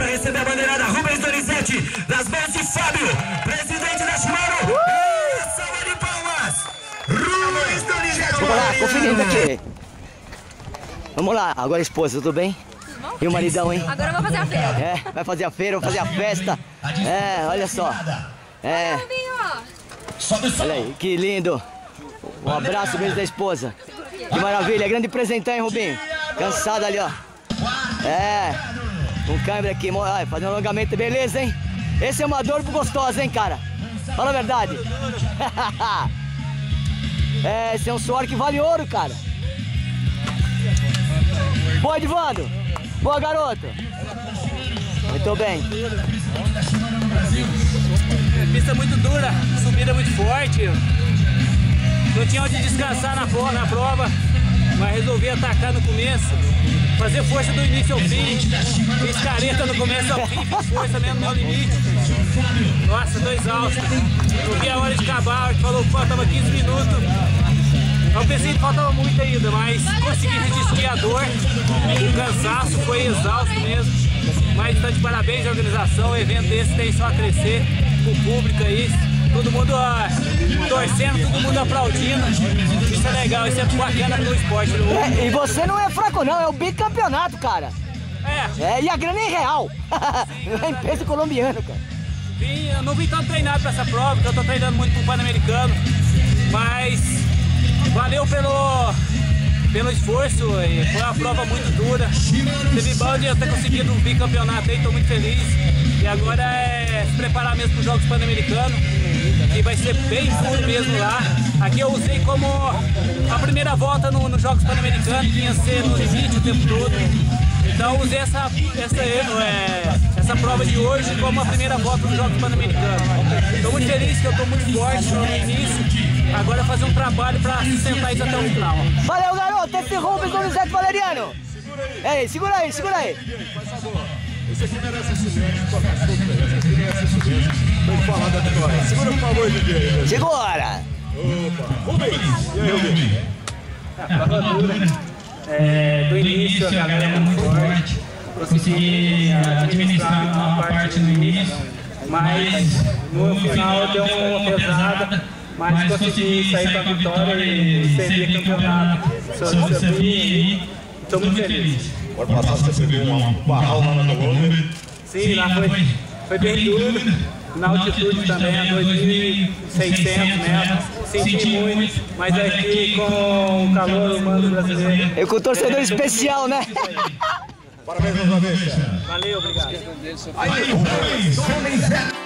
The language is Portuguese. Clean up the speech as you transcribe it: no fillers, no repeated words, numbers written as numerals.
para receber a bandeirada Rubens Donizete, nas mãos de Fábio, presidente da Shimano. Salva de palmas, Rubens Donizete. Vamos lá, conferindo aqui. Vamos lá, agora esposa, tudo bem? E o maridão, hein? Agora eu vou fazer a feira. É, vai fazer a feira, vamos fazer a festa. É, olha só. É. Olha aí, que lindo. Um abraço mesmo da esposa. Que maravilha, grande presentão, hein, Rubinho? Cansado ali, ó. É, com câmera aqui, fazendo alongamento, beleza, hein? Esse é uma dor gostosa, hein, cara? Fala a verdade. É, esse é um suor que vale ouro, cara. Boa, Edvando. Boa, garoto. Muito bem. Pista muito dura, subida muito forte. Não tinha onde descansar na prova, mas resolvi atacar no começo, fazer força do início ao fim. Fiz careta no começo ao fim, fiz força mesmo no meu limite. Nossa, tô exausto. Não vi a hora de acabar, ele falou que faltava 15 minutos. Eu pensei que faltava muito ainda, mas consegui resistir à dor, o cansaço, foi exausto mesmo. Mas tá de parabéns à organização, o evento desse tem só a crescer, o público aí, todo mundo torcendo, todo mundo aplaudindo. Isso é legal, isso é bacana pro esporte. E você não é fraco não, é o bicampeonato, cara. É, e a grana é real. Não é em peso colombiano, cara. Eu não vim tão treinado pra essa prova, porque eu tô treinando muito pro Pan-Americano, mas valeu pelo esforço, foi uma prova muito dura. Teve bom de eu ter conseguido um bicampeonato aí, tô muito feliz. E agora é se preparar mesmo para os Jogos Pan-Americanos, que vai ser bem duro mesmo lá. Aqui eu usei como a primeira volta nos Jogos Pan-Americanos, que ia ser no limite o tempo todo. Então eu usei essa prova de hoje como a primeira volta nos Jogos Pan-Americanos. Estou muito feliz que eu estou muito forte no início. Agora é fazer um trabalho para sustentar isso até o final. Valeu, garoto! Esse Rubens Donizete Valeriano! Ei, segura aí, segura aí! Esse aqui merece esse silêncio, esse aqui merece esse silêncio. Tem que falar da vitória. Segura, por favor, DJ. Segura! Opa! Rubens! E aí, Rubens? A prova dura. Do início, a galera é muito forte. Consegui administrar uma parte no início, mas no final deu uma pesada. Mas consegui sair com a vitória e ser campeonato. Sou desafio aí. Estou muito feliz. Pode passar, você viu um barral lá na Colômbia? Sim, lá foi bem duro. Na altitude também, a 2.600 metros. Senti muito, mas aqui com o calor humano brasileiro. E com o torcedor especial, né? Parabéns mais uma vez, cara. Valeu, obrigado. Aí, Rubens!